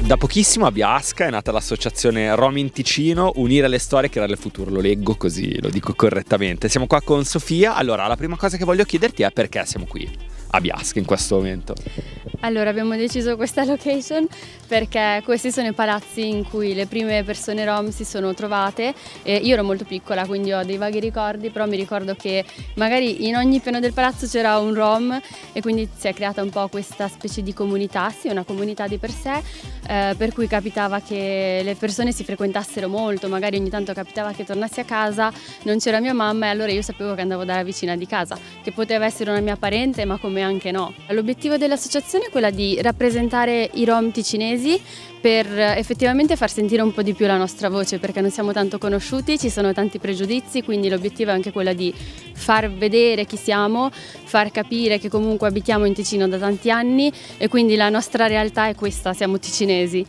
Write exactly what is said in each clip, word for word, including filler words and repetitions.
Da pochissimo a Biasca è nata l'associazione Rom in Ticino, unire le storie e creare il futuro, lo leggo così, lo dico correttamente. Siamo qua con Sofia. Allora, la prima cosa che voglio chiederti è perché siamo qui a Biasca in questo momento. Allora, abbiamo deciso questa location perché questi sono i palazzi in cui le prime persone rom si sono trovate. E io ero molto piccola, quindi ho dei vaghi ricordi, però mi ricordo che magari in ogni piano del palazzo c'era un rom e quindi si è creata un po' questa specie di comunità, sì, una comunità di per sé, eh, per cui capitava che le persone si frequentassero molto, magari ogni tanto capitava che tornassi a casa, non c'era mia mamma e allora io sapevo che andavo dalla vicina di casa, che poteva essere una mia parente, ma come anche no. L'obiettivo dell'associazione è quella di rappresentare i rom ticinesi per effettivamente far sentire un po' di più la nostra voce, perché non siamo tanto conosciuti, ci sono tanti pregiudizi, quindi l'obiettivo è anche quello di far vedere chi siamo, far capire che comunque abitiamo in Ticino da tanti anni e quindi la nostra realtà è questa, siamo ticinesi.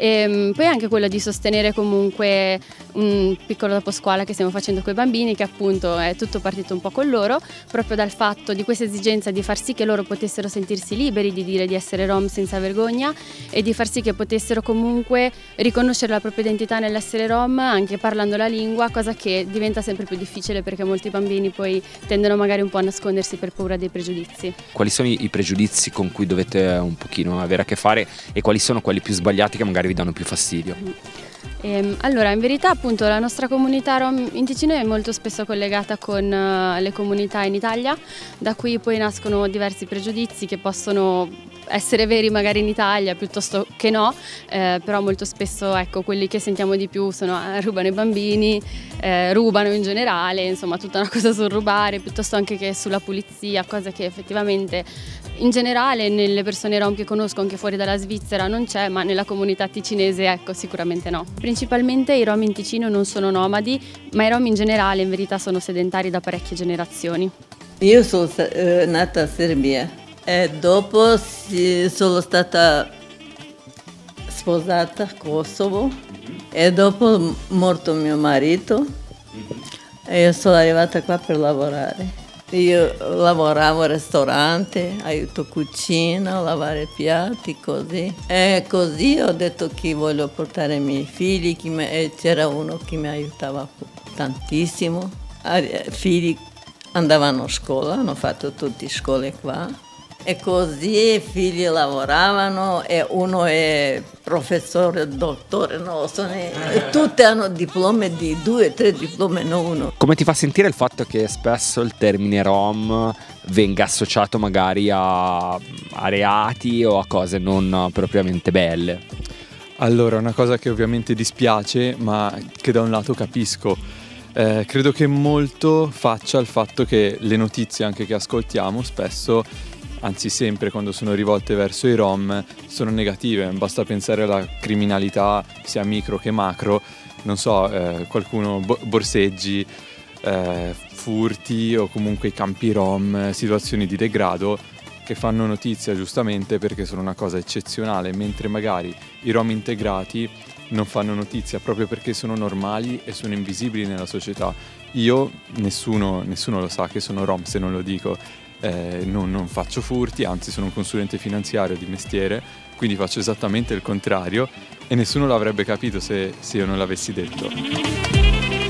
E poi anche quello di sostenere comunque un piccolo doposcuola che stiamo facendo con i bambini, che appunto è tutto partito un po' con loro, proprio dal fatto di questa esigenza di far sì che loro potessero sentirsi liberi di dire di essere rom senza vergogna e di far sì che potessero comunque riconoscere la propria identità nell'essere rom anche parlando la lingua, cosa che diventa sempre più difficile perché molti bambini poi tendono magari un po' a nascondersi per paura dei pregiudizi. Quali sono i pregiudizi con cui dovete un pochino avere a che fare e quali sono quelli più sbagliati che magari vi danno più fastidio? Ehm, allora, in verità appunto la nostra comunità rom in Ticino è molto spesso collegata con uh, le comunità in Italia, da cui poi nascono diversi pregiudizi che possono essere veri magari in Italia piuttosto che no, eh, però molto spesso ecco, quelli che sentiamo di più sono eh, rubano i bambini, eh, rubano in generale, insomma tutta una cosa sul rubare, piuttosto anche che sulla pulizia, cosa che effettivamente in generale nelle persone rom che conosco anche fuori dalla Svizzera non c'è, ma nella comunità ticinese ecco sicuramente no. Principalmente i rom in Ticino non sono nomadi, ma i rom in generale in verità sono sedentari da parecchie generazioni. Io sono eh, nata a Serbia. E dopo sì, sono stata sposata a Kosovo e dopo morto mio marito e io sono arrivata qua per lavorare. Io lavoravo al ristorante, aiuto cucina, lavare piatti, così. E così ho detto che voglio portare i miei figli mi, e c'era uno che mi aiutava tantissimo. I figli andavano a scuola, hanno fatto tutte scuole qua. E così i figli lavoravano e uno è professore, dottore, non lo so, e tutti hanno diplome di due, tre diplome, non uno. Come ti fa sentire il fatto che spesso il termine rom venga associato magari a, a reati o a cose non propriamente belle? Allora, una cosa che ovviamente dispiace, ma che da un lato capisco. Eh, credo che molto faccia il fatto che le notizie anche che ascoltiamo spesso, anzi sempre quando sono rivolte verso i rom, sono negative. Basta pensare alla criminalità sia micro che macro, non so, eh, qualcuno bo- borseggi, eh, furti o comunque i campi rom, situazioni di degrado che fanno notizia giustamente perché sono una cosa eccezionale, mentre magari i rom integrati non fanno notizia proprio perché sono normali e sono invisibili nella società. Io, nessuno, nessuno lo sa che sono rom se non lo dico. Eh, non, non faccio furti, anzi sono un consulente finanziario di mestiere, quindi faccio esattamente il contrario e nessuno l'avrebbe capito se, se io non l'avessi detto.